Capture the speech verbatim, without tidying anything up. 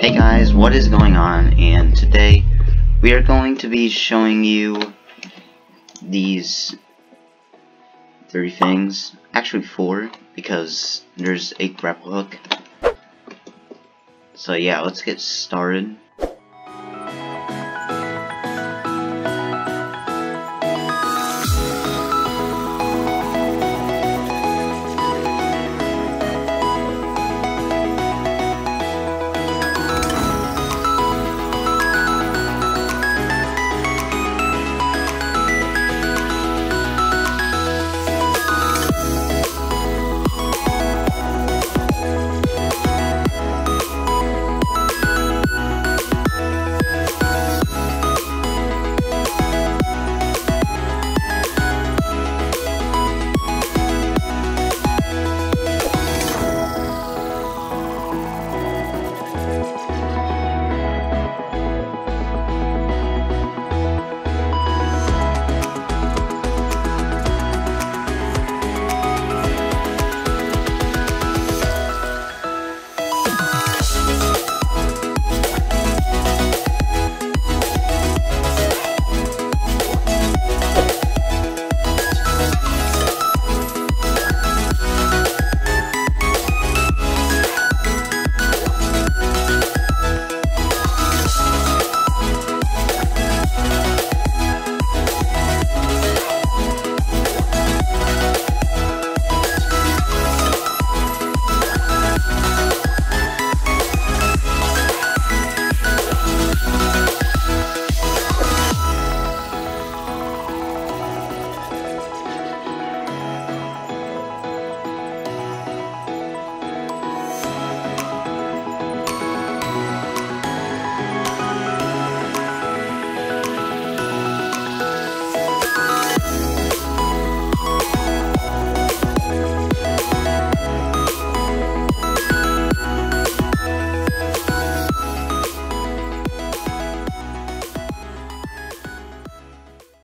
Hey guys, what is going on? And today we are going to be showing you these three things, actually four, because there's a grapple hook. So yeah, let's get started.